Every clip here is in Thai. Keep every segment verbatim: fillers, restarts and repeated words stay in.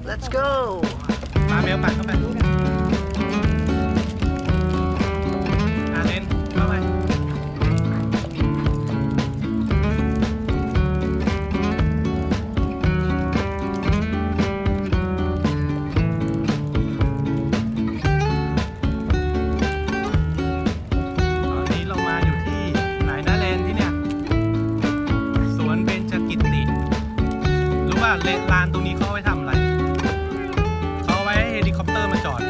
let's go มาเบลปัดเข้าไปอาเลนเข้าไปเลนลานตรงนี้เขาเอาไว้ทำอะไรเขาเอาไว้ให้เฮลิคอปเตอร์มาจอด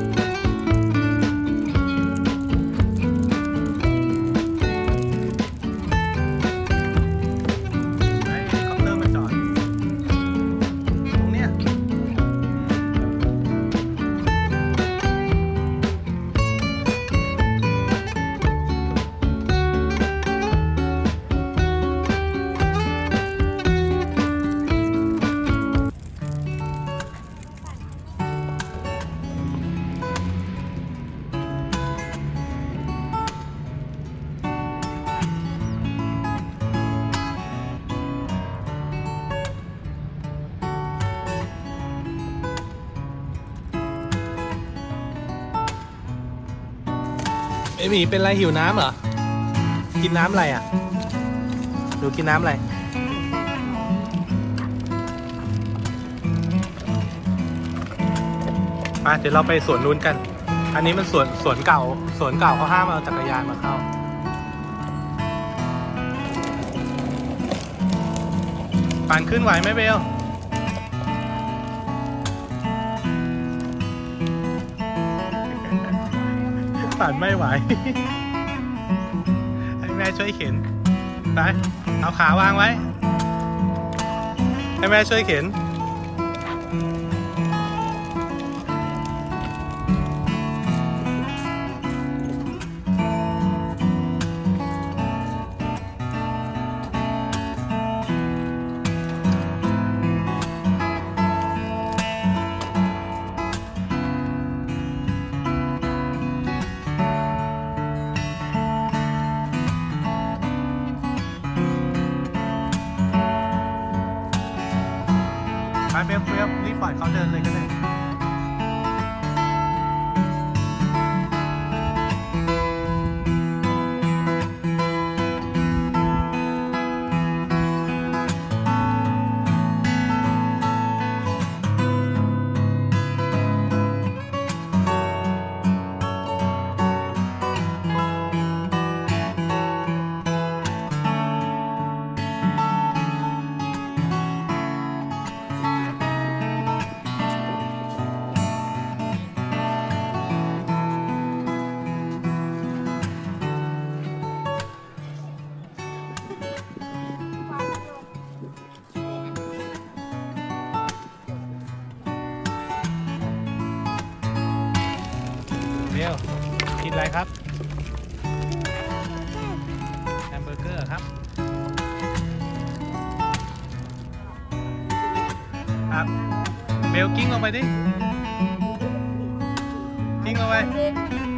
ให้เฮลิคอปเตอร์มาจอดตรงเนี้ยเอมี่เป็นไรหิวน้ำเหรอกินน้ำอะไรอ่ะหนูกินน้ำอะไรมาเดี๋ยวเราไปสวนนู้นกันอันนี้มันสวนสวนเก่าสวนเก่าเขาห้ามเอาจักรยานมาเข้าปั่นขึ้นไหวไหมเบลปั่นไม่ไหวให้แม่ช่วยเข็นไปเอาขาวางไว้ให้แม่ช่วยเข็นไปเบลเบลรีบปล่อยเขาเดินเลยก็ได้เบลกินอะไรครับแฮมเบอร์เกอร์ครับครับเบลกิ้งลงไปดิกิ้งลงไป